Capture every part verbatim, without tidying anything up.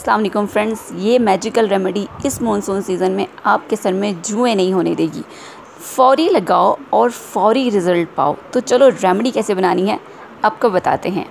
अस्सलाम वालेकुम फ्रेंड्स, ये मैजिकल रेमेडी इस मॉनसून सीज़न में आपके सर में जुएँ नहीं होने देगी। फ़ौरी लगाओ और फ़ौरी रिज़ल्ट पाओ। तो चलो रेमेडी कैसे बनानी है आपको बताते हैं।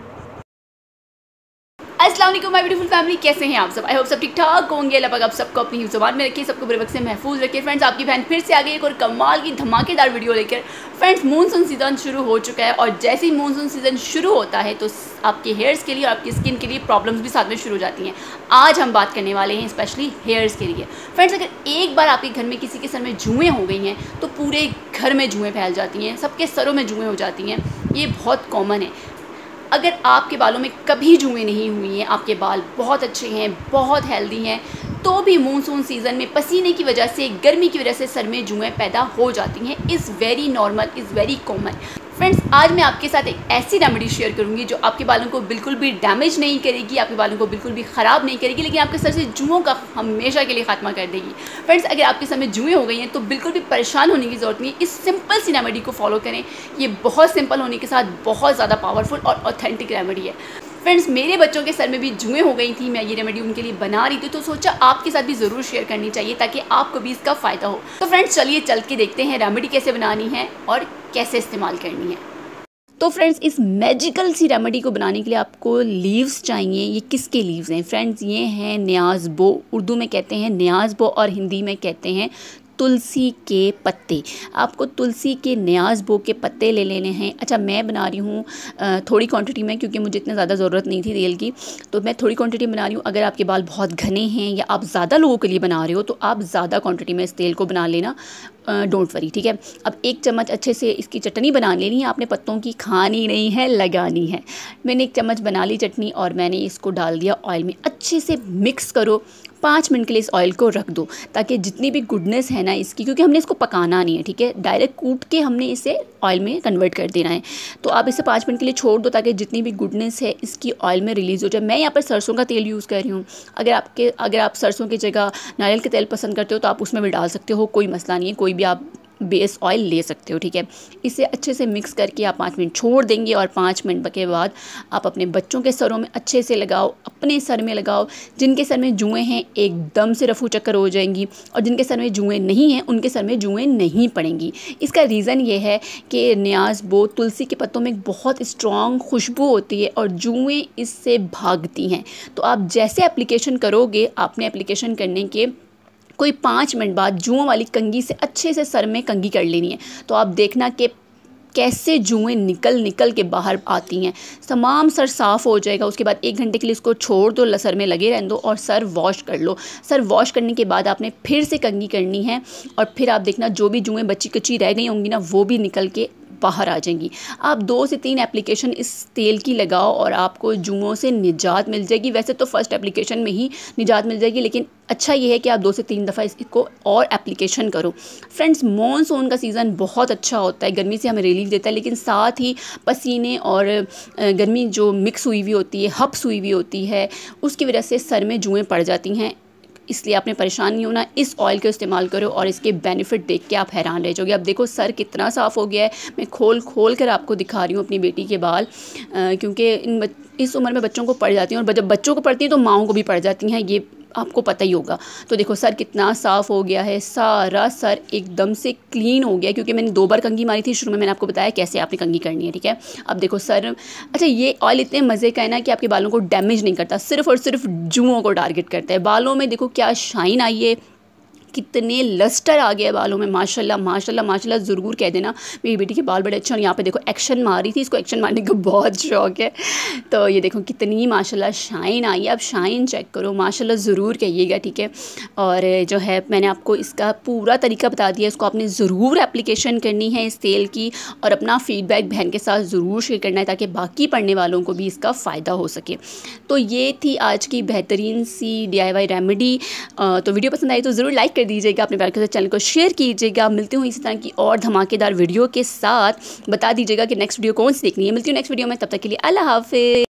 अस्सलाम वालेकुम माय ब्यूटीफुल फैमिली, कैसे हैं आप सब? आई होप सब ठीक ठाक होंगे। अल्लाह पाक आप सबको अपनी ज़ुबान में रखिए, सबको बुरे वक्त से महफूज रखिए। फ्रेंड्स, आपकी बहन फिर से आ गई एक और कमाल की धमाकेदार वीडियो लेकर। फ्रेंड्स, मानसून सीज़न शुरू हो चुका है और जैसे ही मानसून सीज़न शुरू होता है तो आपके हेयर्स के लिए और आपकी स्किन के लिए प्रॉब्लम्स भी साथ में शुरू हो जाती हैं। आज हम बात करने वाले हैं स्पेशली हेयर्स के लिए। फ्रेंड्स, अगर एक बार आपके घर में किसी के सर में जुएँ हो गई हैं तो पूरे घर में जुएँ फैल जाती हैं, सबके सरों में जुएँ हो जाती हैं। ये बहुत कॉमन है। अगर आपके बालों में कभी जुएँ नहीं हुई हैं, आपके बाल बहुत अच्छे हैं, बहुत हेल्दी हैं, तो भी मानसून सीज़न में पसीने की वजह से, गर्मी की वजह से सर में जुएँ पैदा हो जाती हैं। Is very normal, is very common. Friends, आज मैं आपके साथ एक ऐसी रेमेडी शेयर करूंगी जो आपके बालों को बिल्कुल भी डैमेज नहीं करेगी, आपके बालों को बिल्कुल भी ख़राब नहीं करेगी, लेकिन आपके सर से जुओं का हमेशा के लिए खात्मा कर देगी। फ्रेंड्स, अगर आपके सर में जुएँ हो गई हैं तो बिल्कुल भी परेशान होने की ज़रूरत नहीं है। इस सिंपल सी रेमेडी को फॉलो करें। ये बहुत सिंपल होने के साथ बहुत ज़्यादा पावरफुल और ऑथेंटिक रेमेडी है। फ्रेंड्स, मेरे बच्चों के सर में भी जुएँ हो गई थी, मैं ये रेमेडी उनके लिए बना रही थी, तो सोचा आपके साथ भी ज़रूर शेयर करनी चाहिए ताकि आपको भी इसका फ़ायदा हो। तो फ्रेंड्स, चलिए चल के देखते हैं रेमेडी कैसे बनानी है और कैसे इस्तेमाल करनी है। तो फ्रेंड्स, इस मैजिकल सी रेमेडी को बनाने के लिए आपको लीव्स चाहिए। ये किसके लीव्स हैं फ्रेंड्स? ये हैं न्याज़ बो, उर्दू में कहते हैं न्याज़ बो और हिंदी में कहते हैं तुलसी के पत्ते। आपको तुलसी के न्याज़ बो के पत्ते ले लेने हैं। अच्छा, मैं बना रही हूँ थोड़ी क्वांटिटी में, क्योंकि मुझे इतनी ज़्यादा ज़रूरत नहीं थी तेल की, तो मैं थोड़ी क्वांटिटी में बना रही हूँ। अगर आपके बाल बहुत घने हैं या आप ज़्यादा लोगों के लिए बना रहे हो तो आप ज़्यादा क्वांटिटी में इस तेल को बना लेना, डोंट वरी, ठीक है। अब एक चम्मच अच्छे से इसकी चटनी बना लेनी है आपने। पत्तों की खानी नहीं है, लगानी है। मैंने एक चम्मच बना ली चटनी और मैंने इसको डाल दिया ऑयल में। अच्छे से मिक्स करो, पाँच मिनट के लिए इस ऑयल को रख दो ताकि जितनी भी गुडनेस है ना इसकी, क्योंकि हमने इसको पकाना नहीं है, ठीक है, डायरेक्ट कूट के हमने इसे ऑयल में कन्वर्ट कर देना है। तो आप इसे पाँच मिनट के लिए छोड़ दो ताकि जितनी भी गुडनेस है इसकी ऑयल में रिलीज़ हो जाए। मैं यहाँ पर सरसों का तेल यूज़ कर रही हूँ। अगर आपके अगर आप सरसों की जगह नारियल के तेल पसंद करते हो तो आप उसमें भी डाल सकते हो, कोई मसला नहीं है। कोई भी आप बेस ऑयल ले सकते हो, ठीक है। इसे अच्छे से मिक्स करके आप पाँच मिनट छोड़ देंगे और पाँच मिनट के बाद आप अपने बच्चों के सरों में अच्छे से लगाओ, अपने सर में लगाओ। जिनके सर में जुएँ हैं एकदम से रफू चक्कर हो जाएंगी और जिनके सर में जुएँ नहीं हैं उनके सर में जुएँ नहीं पड़ेंगी। इसका रीज़न ये है कि न्याज़ बो, तुलसी के पत्तों में एक बहुत स्ट्रॉन्ग खुशबू होती है और जुएँ इससे भागती हैं। तो आप जैसे एप्लीकेशन करोगे, आपने एप्लीकेशन करने के कोई पाँच मिनट बाद जुओं वाली कंघी से अच्छे से सर में कंघी कर लेनी है। तो आप देखना कि कैसे जुएँ निकल निकल के बाहर आती हैं। तमाम सर साफ़ हो जाएगा। उसके बाद एक घंटे के लिए इसको छोड़ दो, सर में लगे रहने दो और सर वॉश कर लो। सर वॉश करने के बाद आपने फिर से कंघी करनी है और फिर आप देखना जो भी जुएँ बची कच्ची रह गई होंगी ना वो भी निकल के बाहर आ जाएंगी। आप दो से तीन एप्लीकेशन इस तेल की लगाओ और आपको जुओं से निजात मिल जाएगी। वैसे तो फर्स्ट एप्लीकेशन में ही निजात मिल जाएगी, लेकिन अच्छा ये है कि आप दो से तीन दफ़ा इसको और एप्लीकेशन करो। फ्रेंड्स, मॉनसून का सीज़न बहुत अच्छा होता है, गर्मी से हमें रिलीफ देता है, लेकिन साथ ही पसीने और गर्मी जो मिक्स हुई हुई होती है, हब्स हुई हुई होती है, उसकी वजह से सर में जुएँ पड़ जाती हैं। इसलिए आपने परेशान नहीं होना, इस ऑयल का इस्तेमाल करो और इसके बेनिफिट देख के आप हैरान रह जाओगे। अब देखो सर कितना साफ़ हो गया है। मैं खोल खोल कर आपको दिखा रही हूँ अपनी बेटी के बाल, क्योंकि इन इस उम्र में बच्चों को पड़ जाती हैं और जब बच्चों को पड़ती हैं तो माँओं को भी पड़ जाती हैं, ये आपको पता ही होगा। तो देखो सर कितना साफ़ हो गया है, सारा सर एकदम से क्लीन हो गया, क्योंकि मैंने दो बार कंघी मारी थी। शुरू में मैंने आपको बताया कैसे आपने कंघी करनी है, ठीक है। अब देखो सर, अच्छा ये ऑयल इतने मज़े का है ना कि आपके बालों को डैमेज नहीं करता, सिर्फ और सिर्फ जुओं को टारगेट करता है। बालों में देखो क्या शाइन आई है, कितने लस्टर आ गया बालों में, माशाल्लाह माशाल्लाह माशाल्लाह। ज़रूर कह देना मेरी बेटी के बाल बड़े अच्छे। और यहाँ पे देखो एक्शन मार रही थी, इसको एक्शन मारने का बहुत शौक़ है। तो ये देखो कितनी माशाल्लाह शाइन आई है। आप शाइन चेक करो, माशाल्लाह ज़रूर कहिएगा, ठीक है। और जो है मैंने आपको इसका पूरा तरीका बता दिया। इसको आपने ज़रूर एप्लीकेशन करनी है इस तेल की और अपना फ़ीडबैक बहन के साथ ज़रूर शेयर करना है ताकि बाकी पढ़ने वालों को भी इसका फ़ायदा हो सके। तो ये थी आज की बेहतरीन सी डी आई वाई रेमेडी। तो वीडियो पसंद आई तो ज़रूर लाइक कर दीजिएगा, अपने प्यार के साथ चैनल को शेयर कीजिएगा। मिलती हूँ इसी तरह की और धमाकेदार वीडियो के साथ। बता दीजिएगा कि नेक्स्ट वीडियो कौन सी देखनी है। मिलती हूँ नेक्स्ट वीडियो में, तब तक के लिए अल्लाह हाफ़िज़।